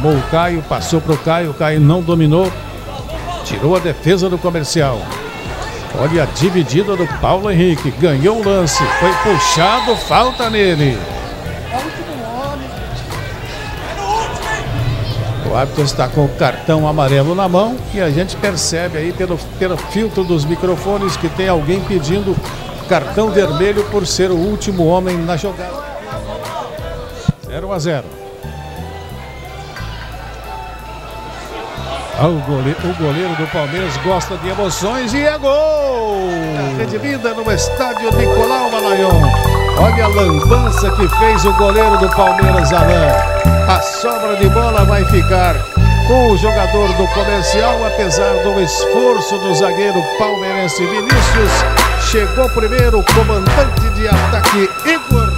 Chamou o Caio, passou para o Caio não dominou. Tirou a defesa do Comercial. Olha a dividida do Paulo Henrique. Ganhou o lance. Foi puxado, falta nele. O árbitro está com o cartão amarelo na mão e a gente percebe aí pelo filtro dos microfones que tem alguém pedindo cartão vermelho por ser o último homem na jogada. 0-0. O goleiro do Palmeiras gosta de emoções e é gol! Redimida no estádio Nicolau Malayon. Olha a lambança que fez o goleiro do Palmeiras, Alain. A sobra de bola vai ficar com o jogador do Comercial, apesar do esforço do zagueiro palmeirense Vinícius. Chegou primeiro o comandante de ataque, Igor.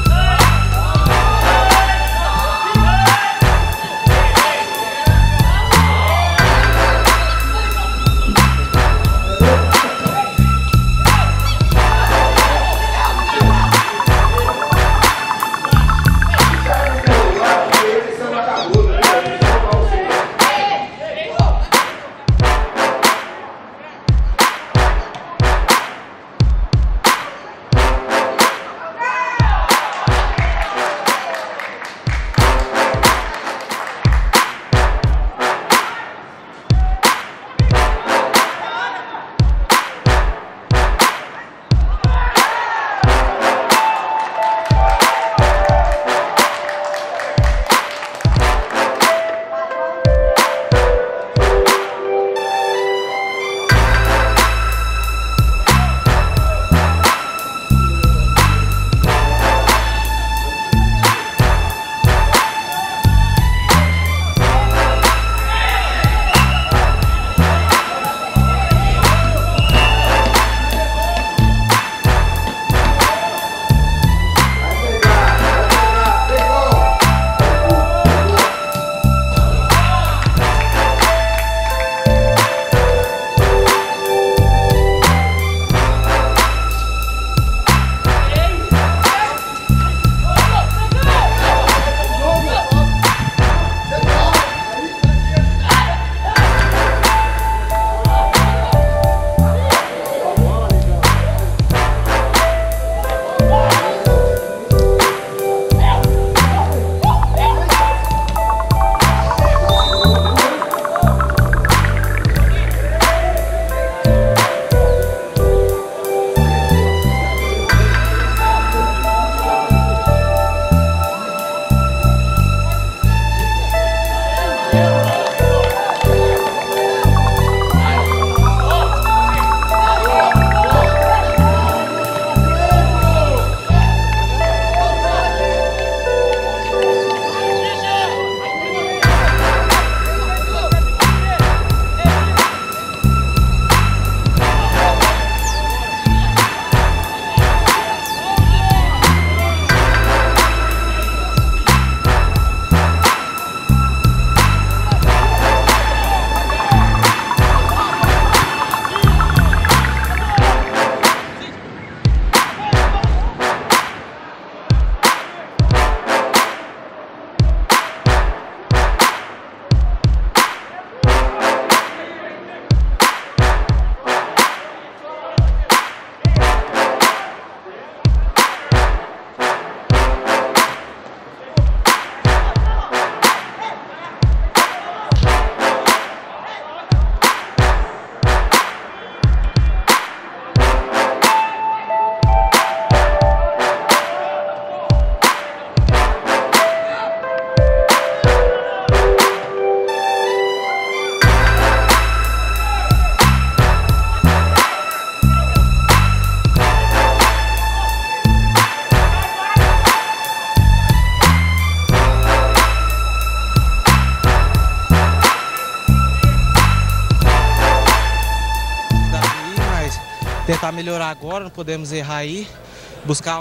tentar melhorar agora, não podemos errar aí, buscar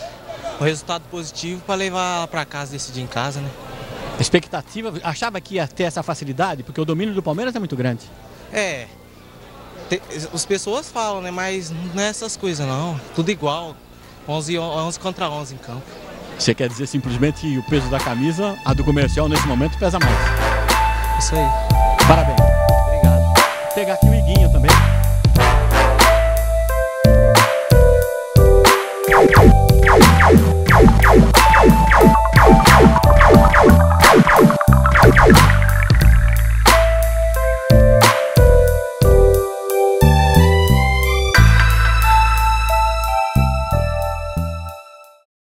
um resultado positivo para levar para casa, decidir em casa, né? Expectativa, achava que ia ter essa facilidade, porque o domínio do Palmeiras é muito grande. É, as pessoas falam, né, mas não é essas coisas não, tudo igual, 11 contra 11 em campo. Você quer dizer simplesmente que o peso da camisa, a do Comercial nesse momento, pesa mais? Isso aí. Parabéns. Obrigado. Pegar aqui o